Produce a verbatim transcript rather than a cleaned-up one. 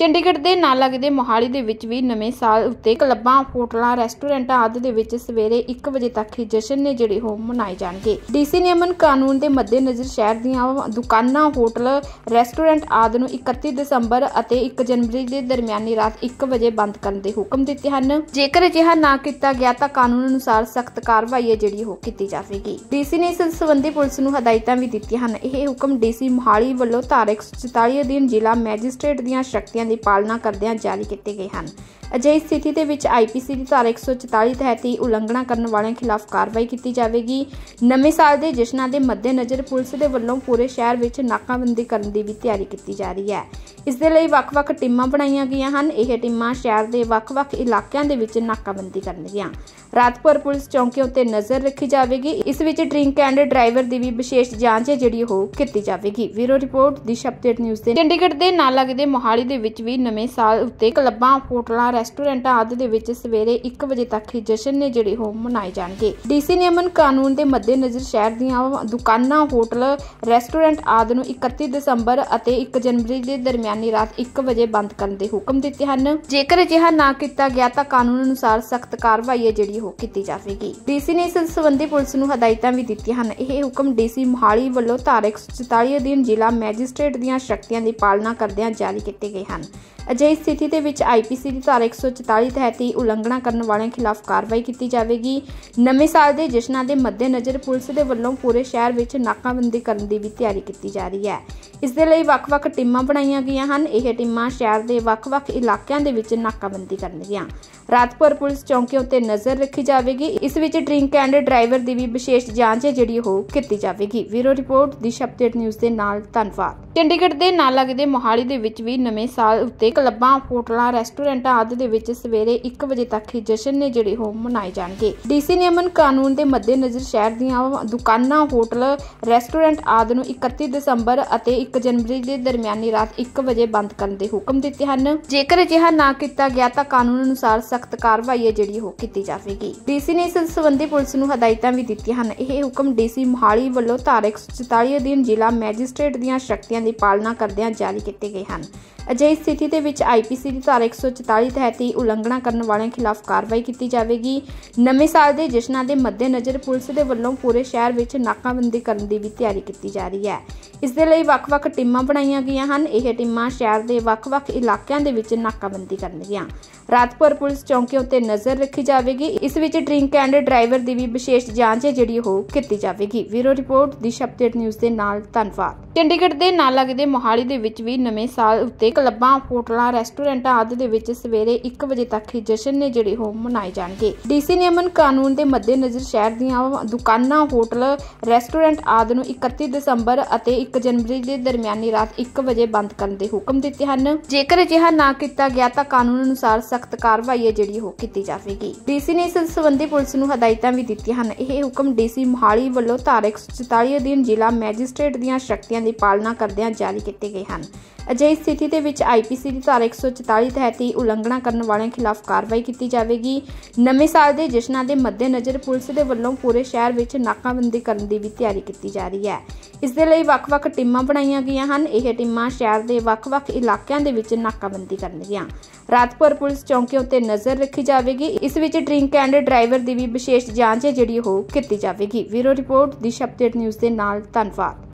ਚੰਡੀਗੜ੍ਹ ਦੇ ਨਾਲ ਲੱਗਦੇ ਮੋਹਾਲੀ ਦੇ ਵਿੱਚ ਵੀ ਨਵੇਂ ਸਾਲ ਉੱਤੇ ਕਲੱਬਾਂ, ਹੋਟਲਾਂ, ਰੈਸਟੋਰੈਂਟਾਂ ਆਦਿ ਦੇ ਵਿੱਚ ਸਵੇਰੇ ਇੱਕ ਵਜੇ ਤੱਕ ਹੀ ਜਸ਼ਨ ਨੇ ਜਿਹੜੇ ਉਹ ਮਨਾਏ ਜਾਣਗੇ। ਡੀਸੀ ਨੇ ਅਮਨ ਕਾਨੂੰਨ ਦੇ ਮੱਦੇਨਜ਼ਰ ਸ਼ਹਿਰ ਦੀਆਂ ਦੁਕਾਨਾਂ, ਹੋਟਲ, ਰੈਸਟੋਰੈਂਟ ਆਦਿ ਨੂੰ ਇਕੱਤੀ ਦਸੰਬਰ ਅਤੇ ਇੱਕ ਜਨਵਰੀ ਦੇ ਦਰਮਿਆਨੀ ਰਾਤ ਇੱਕ ਵਜੇ ਬੰਦ ਕਰਨ ਦੇ ਹੁਕਮ ਦਿੱਤੇ ਹਨ। ਜੇਕਰ ਅਜਿਹਾ ਨਾ ਕੀਤਾ ਗਿਆ ਤਾਂ ਕਾਨੂੰਨ ਅਨੁਸਾਰ ਸਖਤ ਕਾਰਵਾਈ ਹੈ ਜਿਹੜੀ ਉਹ ਕੀਤੀ ਜਾਵੇਗੀ। ਡੀਸੀ ਨੇ ਇਸ ਸੰਬੰਧੀ ਪੁਲਿਸ ਨੂੰ ਹਦਾਇਤਾਂ ਵੀ ਦਿੱਤੀਆਂ ਹਨ। ਇਹ ਹੁਕਮ ਡੀਸੀ ਮੋਹਾਲੀ ਵੱਲੋਂ ਧਾਰਾ ਇੱਕ ਸੌ ਚੁਤਾਲੀ ਅਧੀਨ ਜ਼ਿਲ੍ਹਾ ਮੈਜਿਸਟ੍ਰੇਟ ਦੀਆਂ ਸ਼ਕਤੀਆਂ ਦੀ ਪਾਲਣਾ ਕਰਦਿਆਂ ਜਾਰੀ ਕੀਤੇ ਗਏ ਹਨ। ਅਜਿਹੀ ਸਥਿਤੀ ਦੇ ਵਿੱਚ ਆਈਪੀਸੀ ਦੀ ਧਾਰਾ ਇੱਕ ਸੌ ਚੁਤਾਲੀ ਤਹਿਤ ਹੀ ਉਲੰਘਣਾ ਕਰਨ ਵਾਲਿਆਂ ਖਿਲਾਫ ਕਾਰਵਾਈ ਕੀਤੀ ਜਾਵੇਗੀ। ਨਵੇਂ ਸਾਲ ਦੇ ਜਸ਼ਨਾਂ ਦੇ ਮੱਦੇਨਜ਼ਰ ਪੁਲਿਸ ਦੇ ਵੱਲੋਂ ਪੂਰੇ ਸ਼ਹਿਰ ਵਿੱਚ ਨਾਕਾਬੰਦੀ ਕਰਨ ਦੀ ਵੀ ਤਿਆਰੀ ਕੀਤੀ ਜਾ ਰਹੀ ਹੈ। ਇਸ ਦੇ ਲਈ ਵੱਖ-ਵੱਖ ਟੀਮਾਂ ਬਣਾਈਆਂ ਗਈਆਂ ਹਨ। ਇਹ ਟੀਮਾਂ ਸ਼ਹਿਰ ਦੇ ਵੱਖ-ਵੱਖ ਇਲਾਕਿਆਂ ਦੇ ਵਿੱਚ ਨਾਕਾਬੰਦੀ ਕਰਨਗੀਆਂ। ਰਾਤ ਭਰ ਪੁਲਿਸ ਚੌਂਕੀਆਂ ਉੱਤੇ ਨਜ਼ਰ ਰੱਖੀ ਜਾਵੇਗੀ। ਇਸ ਵਿੱਚ ਡਰਿੰਕ ਐਂਡ ਡਰਾਈਵਰ ਦੀ ਵੀ ਵਿਸ਼ੇਸ਼ ਜਾਂਚ ਹੈ ਜਿਹੜੀ ਉਹ ਕੀਤੀ ਜਾਵੇਗੀ। Bureau report Disha update news ਦੇ। ਚੰਡੀਗੜ੍ਹ ਦੇ ਨਾਲ ਲੱਗਦੇ ਮੋਹਾਲੀ ਦੇ ਵਿੱਚ ਵੀ ਨਵੇਂ ਸਾਲ ਉੱਤੇ ਕਲੱਬਾਂ, ਹੋਟਲਾਂ, ਰੈਸਟੋਰੈਂਟਾਂ ਆਦਿ ਦੇ ਵਿੱਚ ਸਵੇਰੇ ਇੱਕ ਵਜੇ ਤੱਕ ਹੀ ਜਸ਼ਨ ਨੇ ਜਿਹੜੇ ਉਹ ਮਨਾਏ ਜਾਣਗੇ। ਡੀਸੀ ਨੇ ਅਮਨ ਕਾਨੂੰਨ ਦੇ ਮੱਦੇਨਜ਼ਰ ਸ਼ਹਿਰ ਦੀਆਂ ਦੁਕਾਨਾਂ, ਹੋਟਲ, ਰੈਸਟੋਰੈਂਟ ਆਦਿ ਨੂੰ ਇਕੱਤੀ ਦਸੰਬਰ ਅਤੇ ਇੱਕ ਜਨਵਰੀ ਦੇ ਦਰਮਿਆਨੀ ਰਾਤ ਇੱਕ ਵਜੇ ਬੰਦ ਕਰਨ ਦੇ ਹੁਕਮ ਦਿੱਤੇ ਹਨ। ਜੇਕਰ ਅਜਿਹਾ ਨਾ ਕੀਤਾ ਗਿਆ ਤਾਂ ਕਾਨੂੰਨ ਅਨੁਸਾਰ ਸਖਤ ਕਾਰਵਾਈ ਹੈ ਜਿਹੜੀ ਉਹ ਕੀਤੀ ਜਾਵੇਗੀ। ਡੀਸੀ ਨੇ ਇਸ ਸੰਬੰਧੀ ਪੁਲਿਸ ਨੂੰ ਹਦਾਇਤਾਂ ਵੀ ਦਿੱਤੀਆਂ ਹਨ। ਇਹ ਹੁਕਮ ਡੀਸੀ ਮੋਹਾਲੀ ਵੱਲੋਂ ਧਾਰਾ ਇੱਕ ਸੌ ਚੁਤਾਲੀ ਅਧੀਨ ਜ਼ਿਲ੍ਹਾ ਮੈਜਿਸਟ੍ਰੇਟ ਦੀਆਂ ਸ਼ਕਤੀਆਂ ਦੀ ਪਾਲਣਾ ਕਰਦਿਆਂ ਜਾਰੀ ਕੀਤੇ ਗਏ ਹਨ। ਅਜਿਹੀ ਸਥਿਤੀ ਦੇ ਵਿੱਚ ਆਈਪੀਸੀ ਦੀ ਧਾਰਾ ਇੱਕ ਸੌ ਚੁਤਾਲੀ ਤਹਿਤ ਹੀ ਉਲੰਘਣਾ ਕਰਨ ਵਾਲਿਆਂ ਖਿਲਾਫ ਕਾਰਵਾਈ ਕੀਤੀ ਜਾਵੇਗੀ। ਨਵੇਂ ਸਾਲ ਦੇ ਜਸ਼ਨਾਂ ਦੇ ਮੱਦੇਨਜ਼ਰ ਪੁਲਿਸ ਦੇ ਵੱਲੋਂ ਪੂਰੇ ਸ਼ਹਿਰ ਵਿੱਚ ਨਾਕਾਬੰਦੀ ਕਰਨ ਦੀ ਵੀ ਤਿਆਰੀ ਕੀਤੀ ਜਾ ਰਹੀ ਹੈ। ਇਸ ਦੇ ਲਈ ਵੱਖ-ਵੱਖ ਟੀਮਾਂ ਬਣਾਈਆਂ ਗਈਆਂ ਹਨ। ਇਹ ਟੀਮਾਂ ਸ਼ਹਿਰ ਦੇ ਵੱਖ-ਵੱਖ ਇਲਾਕਿਆਂ ਦੇ ਵਿੱਚ ਨਾਕਾਬੰਦੀ ਕਰਨਗੀਆਂ। ਰਾਤ ਭਰ ਪੁਲਿਸ ਚੌਂਕੀਆਂ ਉੱਤੇ ਨਜ਼ਰ ਰੱਖੀ ਜਾਵੇਗੀ। ਇਸ ਵਿੱਚ ਡਰਿੰਕ ਐਂਡ ਡਰਾਈਵਰ ਦੀ ਵੀ ਵਿਸ਼ੇਸ਼ ਜਾਂਚ ਹੈ ਜਿਹੜੀ ਉਹ ਕੀਤੀ ਜਾਵੇਗੀ। Bureau report Disha update news ਦੇ ਨਾਲ ਧੰਨਵਾਦ। ਚੰਡੀਗੜ੍ਹ ਦੇ ਨਾਲ ਲੱਗਦੇ ਮੋਹਾਲੀ ਦੇ ਵਿੱਚ ਵੀ ਨਵੇਂ ਸਾਲ ਉੱਤੇ ਕਲੱਬਾਂ, ਹੋਟਲਾਂ, ਰੈਸਟੋਰੈਂਟਾਂ ਆਦਿ ਦੇ ਵਿੱਚ ਸਵੇਰੇ ਇੱਕ ਵਜੇ ਤੱਕ ਹੀ ਜਸ਼ਨ ਨੇ ਜਿਹੜੇ ਉਹ ਮਨਾਏ ਜਾਣਗੇ। ਡੀਸੀ ਨੇ ਅਮਨ ਕਾਨੂੰਨ ਦੇ ਮੱਦੇਨਜ਼ਰ ਸ਼ਹਿਰ ਦੀਆਂ ਦੁਕਾਨਾਂ, ਹੋਟਲ, ਰੈਸਟੋਰੈਂਟ ਆਦਿ ਨੂੰ ਇਕੱਤੀ ਦਸੰਬਰ ਅਤੇ ਇੱਕ ਜਨਵਰੀ ਦੇ ਦਰਮਿਆਨੀ ਰਾਤ ਇੱਕ ਵਜੇ ਬੰਦ ਕਰਨ ਦੇ ਹੁਕਮ ਦਿੱਤੇ ਹਨ। ਜੇਕਰ ਅਜਿਹਾ ਨਾ ਕੀਤਾ ਗਿਆ ਤਾਂ ਕਾਨੂੰਨ ਅਨੁਸਾਰ ਸਖਤ ਕਾਰਵਾਈ ਹੈ ਜਿਹੜੀ ਉਹ ਕੀਤੀ ਜਾਵੇਗੀ। ਡੀਸੀ ਨੇ ਇਸ ਸੰਬੰਧੀ ਪੁਲਿਸ ਨੂੰ ਹਦਾਇਤਾਂ ਵੀ ਦਿੱਤੀਆਂ ਹਨ। ਇਹ ਹੁਕਮ ਡੀਸੀ ਮੋਹਾਲੀ ਵੱਲੋਂ ਧਾਰਾ ਇੱਕ ਸੌ ਚੁਤਾਲੀ ਅਧੀਨ ਜ਼ਿਲ੍ਹਾ ਮੈਜਿਸਟ੍ਰੇਟ ਦੀਆਂ ਸ਼ਕਤੀਆਂ ਦੀ ਪਾਲਣਾ ਕਰਦਿਆਂ ਜਾਰੀ ਕੀਤੇ ਗਏ ਹਨ। ਅਜਿਹੀ ਸਥਿਤੀ ਦੇ ਵਿੱਚ ਆਈਪੀਸੀ ਦੀ ਧਾਰਾ ਇੱਕ ਸੌ ਚੁਤਾਲੀ ਤਹਿਤ ਹੀ ਉਲੰਘਣਾ ਕਰਨ ਵਾਲਿਆਂ ਖਿਲਾਫ ਕਾਰਵਾਈ ਕੀਤੀ ਜਾਵੇਗੀ। ਨਵੇਂ ਸਾਲ ਦੇ ਜਸ਼ਨਾਂ ਦੇ ਮੱਦੇਨਜ਼ਰ ਪੁਲਿਸ ਦੇ ਵੱਲੋਂ ਪੂਰੇ ਸ਼ਹਿਰ ਵਿੱਚ ਨਾਕਾਬੰਦੀ ਕਰਨ ਦੀ ਵੀ ਤਿਆਰੀ ਕੀਤੀ ਜਾ ਰਹੀ ਹੈ। ਇਸ ਦੇ ਲਈ ਵੱਖ-ਵੱਖ ਟੀਮਾਂ ਬਣਾਈਆਂ ਗਈਆਂ ਹਨ। ਇਹ ਟੀਮਾਂ ਸ਼ਹਿਰ ਦੇ ਵੱਖ-ਵੱਖ ਇਲਾਕਿਆਂ ਦੇ ਵਿੱਚ ਨਾਕਾਬੰਦੀ ਕਰਨਗੀਆਂ। ਰਾਤ ਭਰ ਪੁਲਿਸ ਚੌਂਕੀਆਂ ਉੱਤੇ ਨਜ਼ਰ ਰੱਖੀ ਜਾਵੇਗੀ। ਇਸ ਵਿੱਚ ਡਰਿੰਕ ਐਂਡ ਡਰਾਈਵਰ ਦੀ ਵੀ ਵਿਸ਼ੇਸ਼ ਜਾਂਚ ਹੈ ਜਿਹੜੀ ਉਹ ਕੀਤੀ ਜਾਵੇਗੀ। Bureau report Disha update news ਦੇ ਨਾਲ ਧੰਨਵਾਦ। ਚੰਡੀਗੜ੍ਹ ਦੇ ਨਾਲ ਲੱਗਦੇ ਮੋਹਾਲੀ ਦੇ ਵਿੱਚ ਵੀ ਨਵੇਂ ਸਾਲ ਉੱਤੇ ਕਲੱਬਾਂ, ਹੋਟਲਾਂ, ਰੈਸਟੋਰੈਂਟਾਂ ਆਦਿ ਦੇ ਵਿੱਚ ਸਵੇਰੇ ਇੱਕ ਵਜੇ ਤੱਕ ਹੀ ਜਸ਼ਨ ਨੇ ਜਿਹੜੇ ਉਹ ਮਨਾਏ ਜਾਣਗੇ। ਡੀਸੀ ਨੇ ਅਮਨ ਕਾਨੂੰਨ ਦੇ ਮੱਦੇਨਜ਼ਰ ਸ਼ਹਿਰ ਦੀਆਂ ਦੁਕਾਨਾਂ, ਹੋਟਲ, ਰੈਸਟੋਰੈਂਟ ਆਦਿ ਨੂੰ ਇਕੱਤੀ ਦਸੰਬਰ ਅਤੇ ਇੱਕ ਜਨਵਰੀ ਦੇ ਦਰਮਿਆਨੀ ਰਾਤ ਇੱਕ ਵਜੇ ਬੰਦ ਕਰਨ ਦੇ ਹੁਕਮ ਦਿੱਤੇ ਹਨ। ਜੇਕਰ ਅਜਿਹਾ ਨਾ ਕੀਤਾ ਗਿਆ ਤਾਂ ਕਾਨੂੰਨ ਅਨੁਸਾਰ ਸਖਤ ਕਾਰਵਾਈ ਹੈ ਜਿਹੜੀ ਉਹ ਕੀਤੀ ਜਾਵੇਗੀ। ਡੀਸੀ ਨੇ ਇਸ ਸੰਬੰਧੀ ਪੁਲਿਸ ਨੂੰ ਹਦਾਇਤਾਂ ਵੀ ਦਿੱਤੀਆਂ ਹਨ। ਇਹ ਹੁਕਮ ਡੀਸੀ ਮੋਹਾਲੀ ਵੱਲੋਂ ਧਾਰਾ ਇੱਕ ਸੌ ਚੁਤਾਲੀ ਅਧੀਨ ਜ਼ਿਲ੍ਹਾ ਮੈਜਿਸਟ੍ਰੇਟ ਦੀਆਂ ਸ਼ਕਤੀਆਂ ਦੀ ਪਾਲਣਾ ਕਰਦਿਆਂ ਜਾਰੀ ਕੀਤੇ ਗਏ ਹਨ। ਅਜਿਹੀ ਸਥਿਤੀ ਦੇ ਵਿੱਚ ਆਈਪੀਸੀ ਦੀ ਧਾਰਾ ਇੱਕ ਸੌ ਚੁਤਾਲੀ ਤਹਿਤ ਹੀ ਉਲੰਘਣਾ ਕਰਨ ਵਾਲਿਆਂ ਖਿਲਾਫ ਕਾਰਵਾਈ ਕੀਤੀ ਜਾਵੇਗੀ। ਨਵੇਂ ਸਾਲ ਦੇ ਜਸ਼ਨਾਂ ਦੇ ਮੱਦੇਨਜ਼ਰ ਪੁਲਿਸ ਦੇ ਵੱਲੋਂ ਪੂਰੇ ਸ਼ਹਿਰ ਵਿੱਚ ਨਾਕਾਬੰਦੀ ਕਰਨ ਦੀ ਵੀ ਤਿਆਰੀ ਕੀਤੀ ਜਾ ਰਹੀ ਹੈ। ਇਸ ਦੇ ਲਈ ਵੱਖ-ਵੱਖ ਟੀਮਾਂ ਬਣਾਈਆਂ ਗਈਆਂ ਹਨ। ਇਹ ਟੀਮਾਂ ਸ਼ਹਿਰ ਦੇ ਵੱਖ-ਵੱਖ ਇਲਾਕਿਆਂ ਦੇ ਵਿੱਚ ਨਾਕਾਬੰਦੀ ਕਰਨਗੀਆਂ। ਰਾਤ ਭਰ ਪੁਲਿਸ ਚੌਂਕੀਆਂ ਉੱਤੇ ਨਜ਼ਰ ਰੱਖੀ ਜਾਵੇਗੀ। ਇਸ ਵਿੱਚ ਡਰਿੰਕ ਐਂਡ ਡਰਾਈਵਰ ਦੀ ਵੀ ਵਿਸ਼ੇਸ਼ ਜਾਂਚ ਹੈ ਜਿਹੜੀ ਉਹ ਕੀਤੀ ਜਾਵੇਗੀ। Bureau report Disha update news ਦੇ ਨਾਲ ਧੰਨਵਾਦ।